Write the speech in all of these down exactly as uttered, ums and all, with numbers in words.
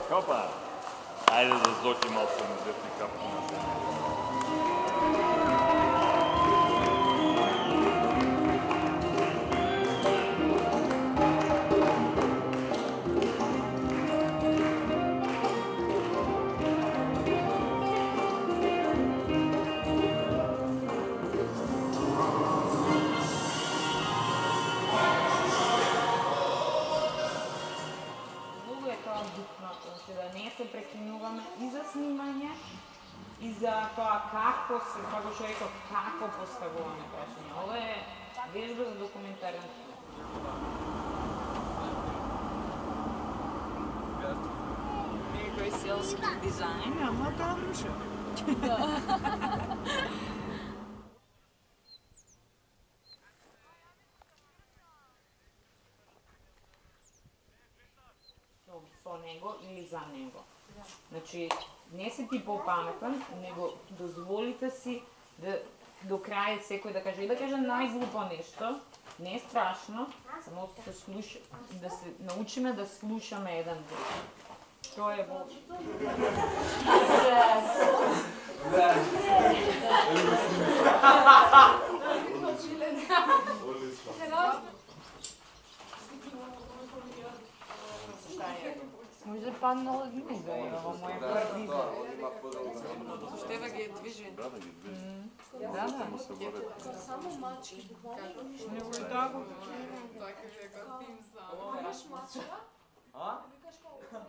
Hoppa! Ajde da Zoki malo sam uzeti kapu na zemlju. Da ne se prekinuvаме и за снимање, и за тоа како се, како што реков, како поставуваме прашање. Ова е вежба за документарен филм. Некој селски дизајн. Ама тамше. Со него или за него. Значи, не си ти попаметен, него дозволите си да до крај секој да каже и да каже најглупо нешто. Не е страшно, само се слуша, да се научиме да слушаме еден друг. Тоа е во... Може паднало дни да е, ова мој први ден. Што ева ги е движен. Да, да ги движим. Да, да. Само мачки, буквално ништо. Не го тако. Тоа ќе дека тим само. Имаш мачка? А? Викаш колку?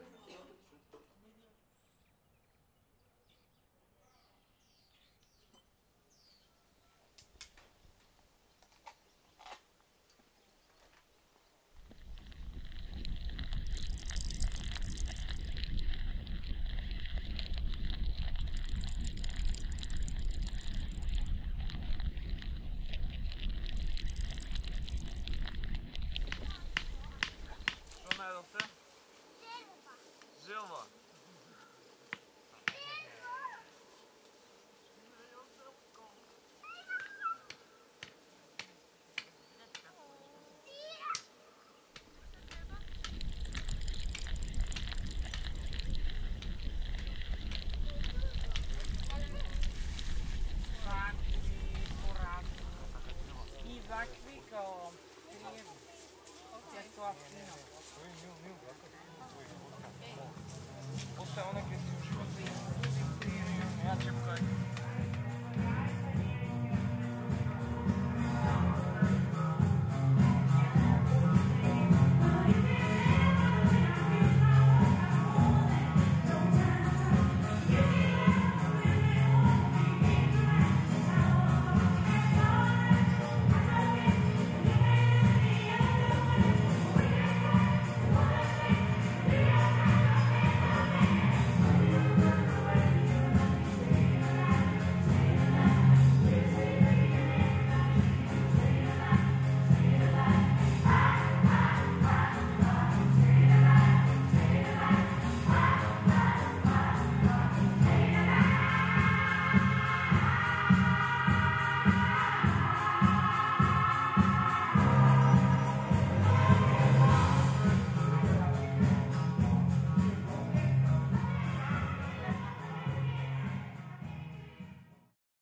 Желва. И вакви као криеви. Ја тоа фино. После она ќе си ушива. Ја чепкај.